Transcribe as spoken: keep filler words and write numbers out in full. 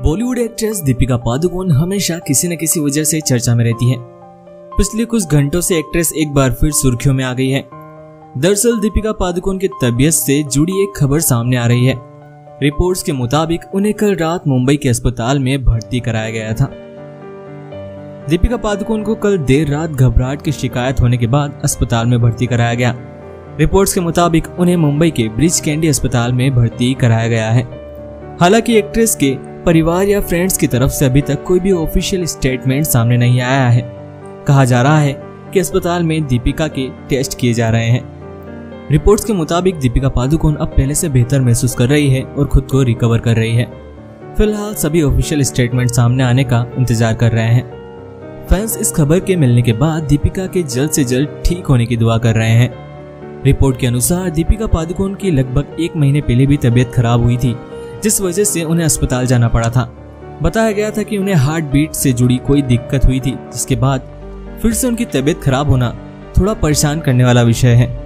Bollywood actress Deepika Padukone हमेशा किसी न किसी वजह से चर्चा में रहती है। पिछले कुछ घंटों से एक्ट्रेस एक बार फिर सुर्खियों में आ गई है। दरअसल दीपिका पादुकोण की तबीयत से जुड़ी एक खबर सामने आ रही है। रिपोर्ट्स के मुताबिक उन्हें कल रात मुंबई के अस्पताल में भर्ती कराया गया था। दीपिका पादुकोण को कल देर रात घबराहट की शिकायत होने के बाद अस्पताल में भर्ती कराया गया। रिपोर्ट्स के मुताबिक उन्हें मुंबई के ब्रिज कैंडी अस्पताल में भर्ती कराया गया है। हालांकि एक्ट्रेस के परिवार या फ्रेंड्स की तरफ से अभी तक कोई भी ऑफिशियल स्टेटमेंट सामने नहीं आया है। कहा जा रहा है कि अस्पताल में दीपिका के टेस्ट किए जा रहे हैं। रिपोर्ट्स के मुताबिक दीपिका पादुकोण अब पहले से बेहतर महसूस कर रही है और खुद को रिकवर कर रही है। फिलहाल सभी ऑफिशियल स्टेटमेंट सामने आने का इंतजार कर रहे हैं। फैंस इस खबर के मिलने के बाद दीपिका के जल्द से जल्द ठीक होने की दुआ कर रहे हैं। रिपोर्ट के अनुसार दीपिका पादुकोण की लगभग एक महीने पहले भी तबीयत खराब हुई थी, जिस वजह से उन्हें अस्पताल जाना पड़ा था। बताया गया था कि उन्हें हार्ट बीट से जुड़ी कोई दिक्कत हुई थी, जिसके बाद फिर से उनकी तबीयत खराब होना थोड़ा परेशान करने वाला विषय है।